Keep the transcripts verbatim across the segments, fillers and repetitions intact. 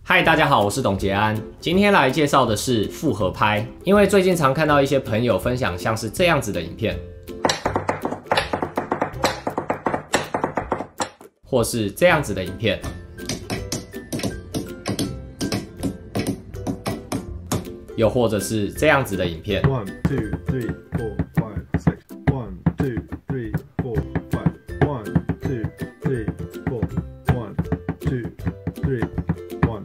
嗨，大家好，我是董杰安。今天来介绍的是复合拍，因为最近常看到一些朋友分享像是这样子的影片，或是这样子的影片，又或者是这样子的影片。 One, two, three, four, five, six. One, two, three, four, five. One, two, three, four. One, two, three, one,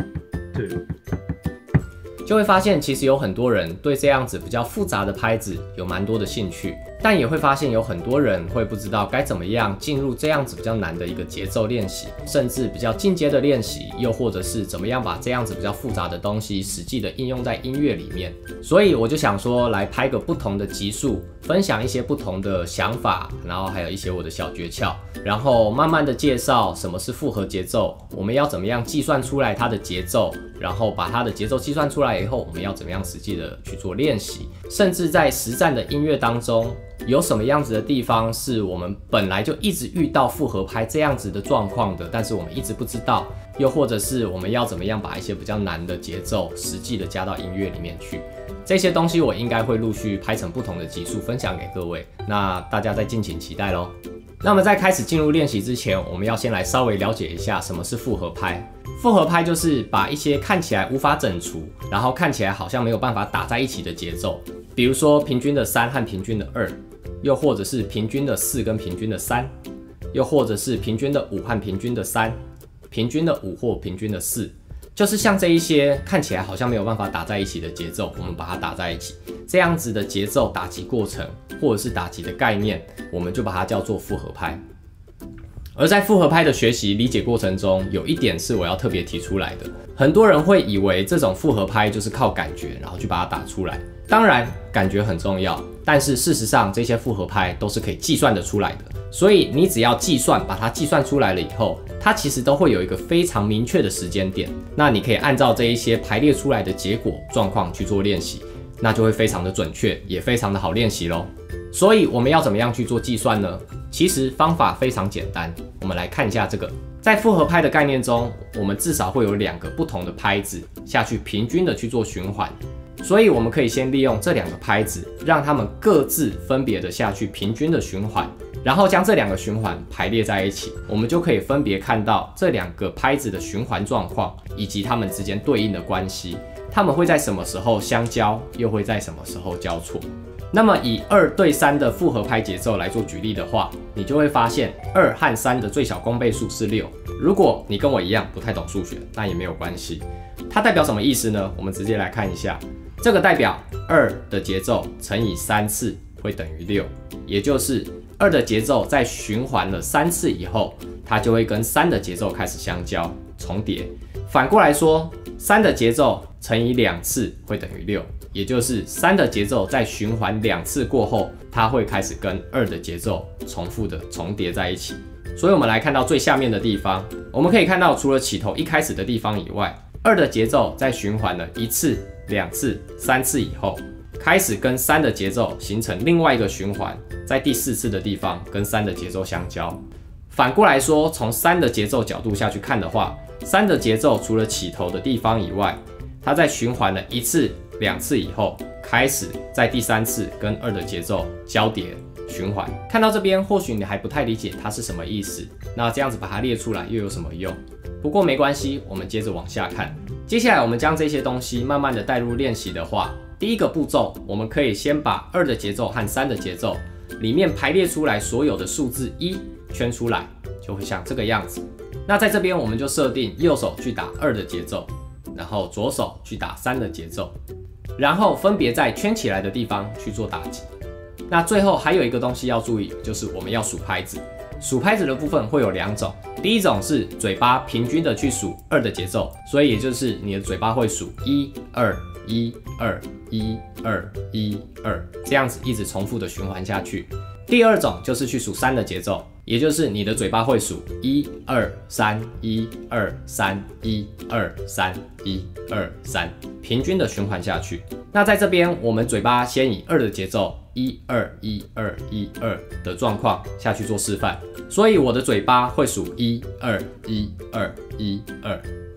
two. 就会发现，其实有很多人对这样子比较复杂的拍子有蛮多的兴趣，但也会发现有很多人会不知道该怎么样进入这样子比较难的一个节奏练习，甚至比较进阶的练习，又或者是怎么样把这样子比较复杂的东西实际的应用在音乐里面。所以我就想说，来拍个不同的集数，分享一些不同的想法，然后还有一些我的小诀窍，然后慢慢的介绍什么是复合节奏，我们要怎么样计算出来它的节奏，然后把它的节奏计算出来以后，我们要怎么样实际的去做练习，甚至在实战的音乐当中，有什么样子的地方是我们本来就一直遇到复合拍这样子的状况的，但是我们一直不知道，又或者是我们要怎么样把一些比较难的节奏实际的加到音乐里面去。这些东西我应该会陆续拍成不同的集数分享给各位，那大家再敬请期待咯。那么在开始进入练习之前，我们要先来稍微了解一下什么是复合拍。复合拍就是把一些看起来无法整除，然后看起来好像没有办法打在一起的节奏，比如说平均的三和平均的二，又或者是平均的四跟平均的三，又或者是平均的五和平均的三，平均的五或平均的四，就是像这一些看起来好像没有办法打在一起的节奏，我们把它打在一起，这样子的节奏打击过程或者是打击的概念，我们就把它叫做复合拍。而在复合拍的学习理解过程中，有一点是我要特别提出来的。很多人会以为这种复合拍就是靠感觉，然后去把它打出来。当然，感觉很重要，但是事实上这些复合拍都是可以计算得出来的。所以你只要计算，把它计算出来了以后，它其实都会有一个非常明确的时间点。那你可以按照这一些排列出来的结果状况去做练习，那就会非常的准确，也非常的好练习咯。所以我们要怎么样去做计算呢？其实方法非常简单，我们来看一下这个。在复合拍的概念中，我们至少会有两个不同的拍子下去平均的去做循环，所以我们可以先利用这两个拍子，让它们各自分别的下去平均的循环，然后将这两个循环排列在一起，我们就可以分别看到这两个拍子的循环状况，以及它们之间对应的关系，它们会在什么时候相交，又会在什么时候交错。那么以二对三的复合拍节奏来做举例的话，你就会发现二和三的最小公倍数是六。如果你跟我一样不太懂数学，那也没有关系。它代表什么意思呢？我们直接来看一下，这个代表二的节奏乘以三次会等于六，也就是二的节奏在循环了三次以后，它就会跟三的节奏开始相交重叠。反过来说，三的节奏乘以两次会等于六。也就是三的节奏在循环两次过后，它会开始跟二的节奏重复的重叠在一起。所以我们来看到最下面的地方，我们可以看到除了起头一开始的地方以外，二的节奏在循环了一次、两次、三次以后，开始跟三的节奏形成另外一个循环，在第四次的地方跟三的节奏相交。反过来说，从三的节奏角度下去看的话，三的节奏除了起头的地方以外，它在循环了一次、两次以后，开始在第三次跟二的节奏交叠循环。看到这边，或许你还不太理解它是什么意思，那这样子把它列出来又有什么用？不过没关系，我们接着往下看。接下来我们将这些东西慢慢的带入练习的话，第一个步骤，我们可以先把二的节奏和三的节奏里面排列出来所有的数字一圈出来，就会像这个样子。那在这边我们就设定右手去打二的节奏，然后左手去打三的节奏，然后分别在圈起来的地方去做打击。那最后还有一个东西要注意，就是我们要数拍子。数拍子的部分会有两种，第一种是嘴巴平均的去数二的节奏，所以也就是你的嘴巴会数一二一二一二一二，这样子一直重复的循环下去。第二种就是去数三的节奏，也就是你的嘴巴会数一二三一二三一二三一二三，平均的循环下去。那在这边，我们嘴巴先以二的节奏一二一二一二的状况下去做示范，所以我的嘴巴会数一二一二一二。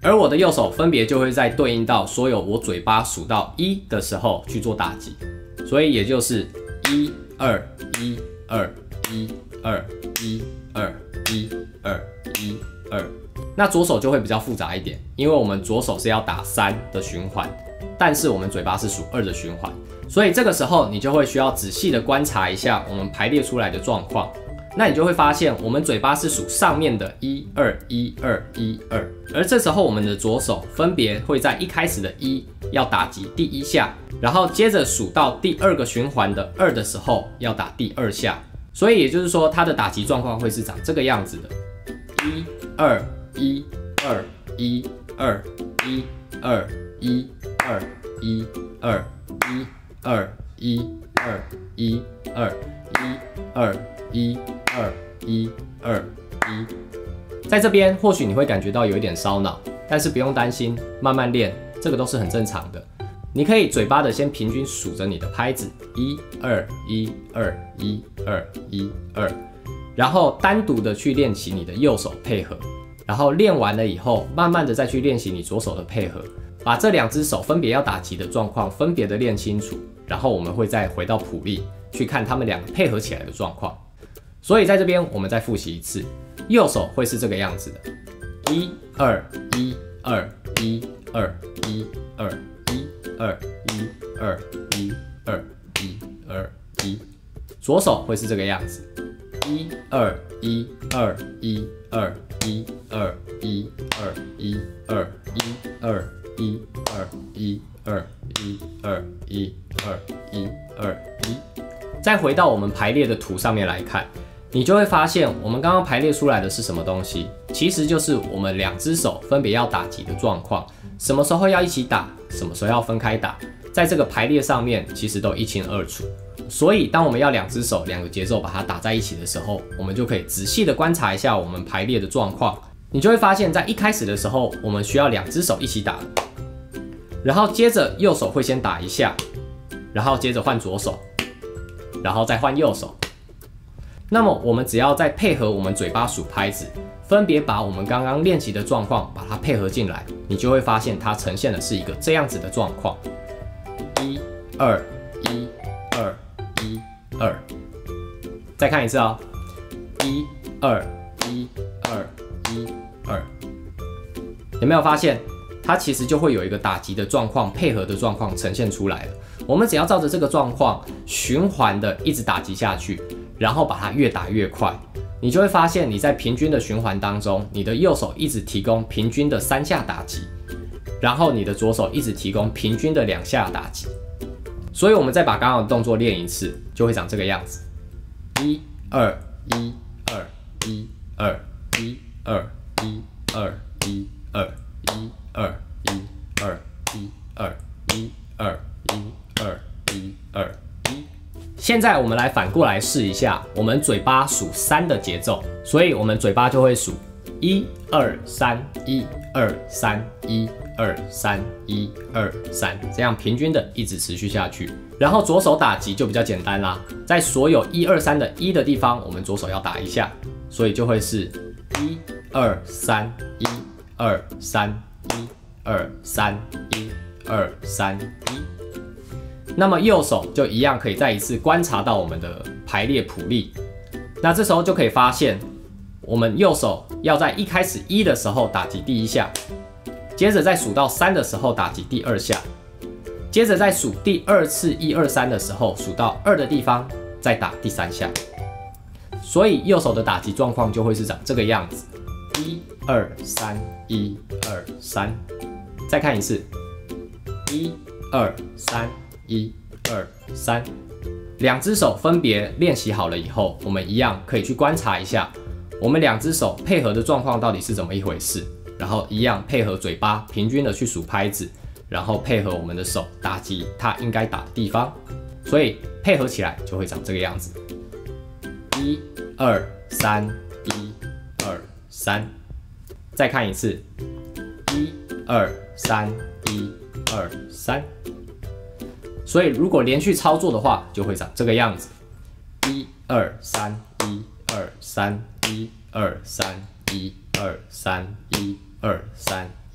而我的右手分别就会在对应到所有我嘴巴数到一的时候去做打击，所以也就是一二一二一二一二一二一二。那左手就会比较复杂一点，因为我们左手是要打三的循环，但是我们嘴巴是数二的循环，所以这个时候你就会需要仔细的观察一下我们排列出来的状况。那你就会发现，我们嘴巴是数上面的一二一二一二，而这时候我们的左手分别会在一开始的一要打击第一下，然后接着数到第二个循环的二的时候要打第二下。所以也就是说，它的打击状况会是长这个样子的：一二一二一二一二一二一二一二一二一二一二一二一二一。在这边或许你会感觉到有一点烧脑，但是不用担心，慢慢练，这个都是很正常的。你可以嘴巴的先平均数着你的拍子，一二一二一二一二，然后单独的去练习你的右手配合，然后练完了以后，慢慢的再去练习你左手的配合，把这两只手分别要打击的状况分别的练清楚，然后我们会再回到谱例去看他们两个配合起来的状况。所以在这边我们再复习一次，右手会是这个样子的：一二一二一二一二一二一二一二一二一。左手会是这个样子：一二一二一二一二一二一二一二一二一二一二一二一二一。再回到我们排列的图上面来看，你就会发现我们刚刚排列出来的是什么东西？其实就是我们两只手分别要打击的状况，什么时候要一起打，什么时候要分开打，在这个排列上面其实都一清二楚。所以当我们要两只手两个节奏把它打在一起的时候，我们就可以仔细的观察一下我们排列的状况。你就会发现在一开始的时候，我们需要两只手一起打，然后接着右手会先打一下，然后接着换左手，然后再换右手。那么我们只要再配合我们嘴巴数拍子，分别把我们刚刚练习的状况把它配合进来，你就会发现它呈现的是一个这样子的状况：一二一二一二。再看一次哦，一二一二一二。有没有发现它其实就会有一个打击的状况、配合的状况呈现出来了？我们只要照着这个状况循环的一直打击下去，然后把它越打越快，你就会发现你在平均的循环当中，你的右手一直提供平均的三下打击，然后你的左手一直提供平均的两下打击。所以我们再把刚刚的动作练一次，就会长这个样子：一二一二一二一二一二一二一二一二一二一二一二一二一。现在我们来反过来试一下，我们嘴巴数三的节奏，所以我们嘴巴就会数一二三一二三一二三一二三，这样平均的一直持续下去。然后左手打击就比较简单啦，在所有一二三的一的地方，我们左手要打一下，所以就会是一二三一二三一二三一二三一。那么右手就一样可以再一次观察到我们的排列谱例，那这时候就可以发现，我们右手要在一开始一的时候打击第一下，接着在数到三的时候打击第二下，接着在数第二次一二三的时候数到二的地方再打第三下，所以右手的打击状况就会是长这个样子：一二三一二三。再看一次，一二三。一二三，两只手分别练习好了以后，我们一样可以去观察一下，我们两只手配合的状况到底是怎么一回事，然后一样配合嘴巴平均的去数拍子，然后配合我们的手打击它应该打的地方，所以配合起来就会长这个样子：一二三一二三。再看一次，一二三一二三。所以如果连续操作的话，就会长这个样子：一二三一二三一二三一二三一二三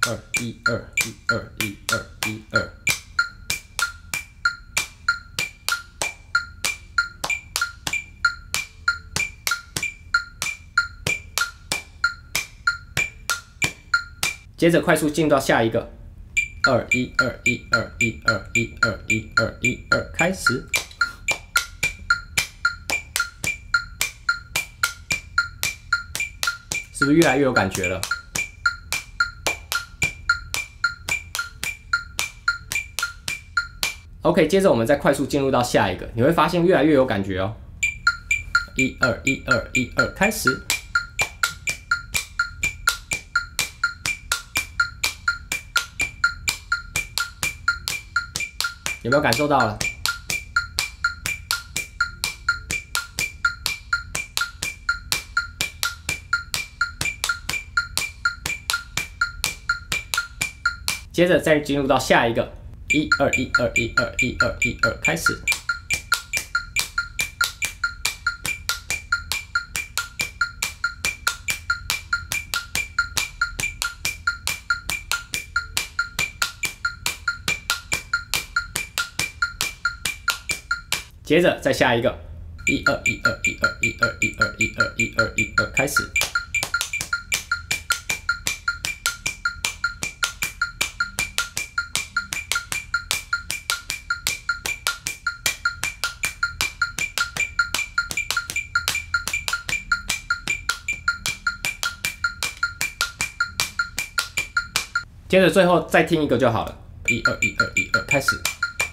二一二一二一二一二。接着快速进到下一个，二一二一二一二一二一二一二，开始。是不是越来越有感觉了？OK， 接着我们再快速进入到下一个，你会发现越来越有感觉哦。一二一二一二，开始。有没有感受到了？接着再进入到下一个，一二一二一二一二一二，开始。接着再下一个，一二一二一二一二一二一二一二一二，开始。接着最后再听一个就好了，一二一二一二，开始。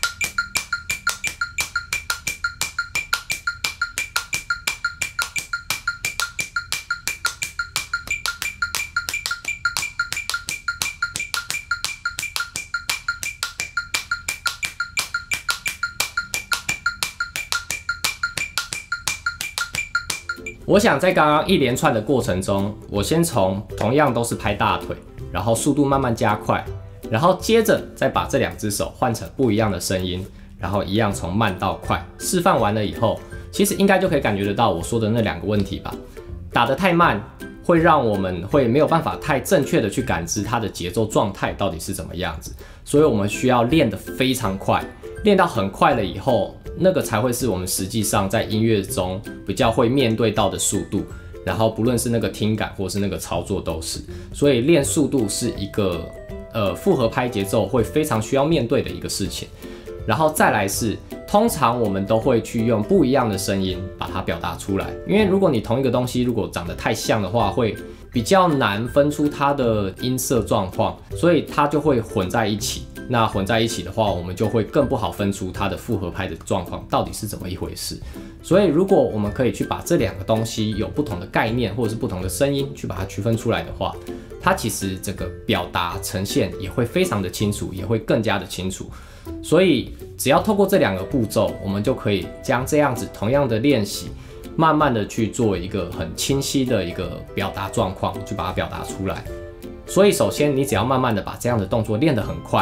我想在刚刚一连串的过程中，我先从同样都是拍大腿，然后速度慢慢加快，然后接着再把这两只手换成不一样的声音，然后一样从慢到快。示范完了以后，其实应该就可以感觉得到我说的那两个问题吧。打得太慢，会让我们会没有办法太正确的去感知它的节奏状态到底是怎么样子，所以我们需要练得非常快，练到很快了以后，那个才会是我们实际上在音乐中比较会面对到的速度，然后不论是那个听感或是那个操作都是，所以练速度是一个呃复合拍节奏会非常需要面对的一个事情。然后再来是，通常我们都会去用不一样的声音把它表达出来，因为如果你同一个东西如果长得太像的话，会比较难分出它的音色状况，所以它就会混在一起。那混在一起的话，我们就会更不好分出它的复合拍的状况到底是怎么一回事。所以如果我们可以去把这两个东西有不同的概念或者是不同的声音去把它区分出来的话，它其实这个表达呈现也会非常的清楚，也会更加的清楚。所以只要透过这两个步骤，我们就可以将这样子同样的练习，慢慢的去做一个很清晰的一个表达状况，去把它表达出来。所以首先你只要慢慢的把这样的动作练得很快，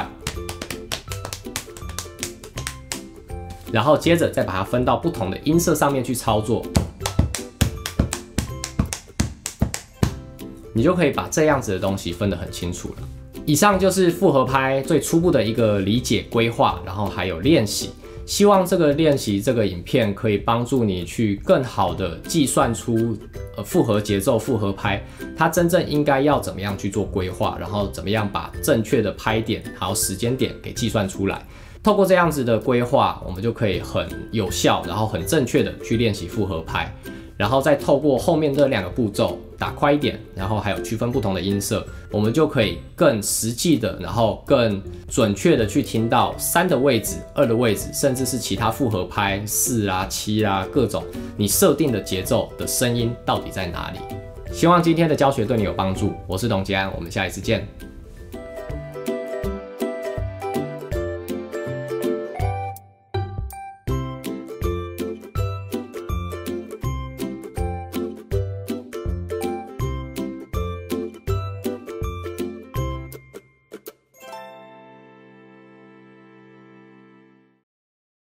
然后接着再把它分到不同的音色上面去操作，你就可以把这样子的东西分得很清楚了。以上就是复合拍最初步的一个理解规划，然后还有练习。希望这个练习这个影片可以帮助你去更好的计算出呃复合节奏、复合拍它真正应该要怎么样去做规划，然后怎么样把正确的拍点还有时间点给计算出来。透过这样子的规划，我们就可以很有效，然后很正确的去练习复合拍。然后再透过后面这两个步骤打快一点，然后还有区分不同的音色，我们就可以更实际的，然后更准确的去听到三的位置、二的位置，甚至是其他复合拍四啊、七啊各种你设定的节奏的声音到底在哪里。希望今天的教学对你有帮助，我是董杰安，我们下一次见。